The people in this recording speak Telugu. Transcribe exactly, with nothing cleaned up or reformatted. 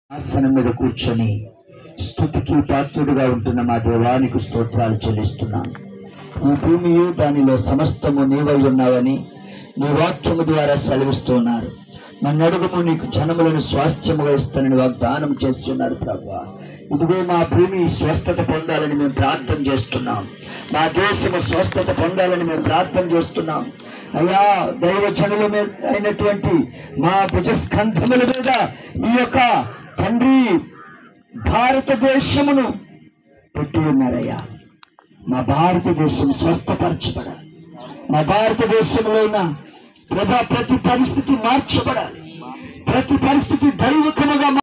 ఆసనం మీద కూర్చొని స్తుతికి పాత్రుడుగా ఉంటున్న మా దేవానికి స్తోత్రాలు చెల్లిస్తున్నాను. ఈ భూమియు దానిలో సమస్తము నీవై ఉన్నావని నీ వాక్యము ద్వారా సెలవిస్తున్నారు. నన్ను అడుగుము, నీకు జనములను స్వాస్థ్యముగా ఇస్తానని వాగ్దానం చేస్తున్నారు. ప్రభువా, ఇదిగో మా భూమి స్వస్థత పొందాలని మేము ప్రార్థన చేస్తున్నాం. మా దేశము స్వస్థత పొందాలని మేము ప్రార్థన చేస్తున్నాం. అయ్యా, దైవ జనుల మీద అయినటువంటి మా భుజస్కంధముల మీద ఈ యొక్క తండ్రి భారతదేశమును పెట్టి ఉన్నారయ్యా. మా భారతదేశం స్వస్థపరచబడాలి. మా భారతదేశంలో ఉన్న ప్రభా ప్రతి పరిస్థితి మార్చబడాలి. ప్రతి పరిస్థితి దైవకముగా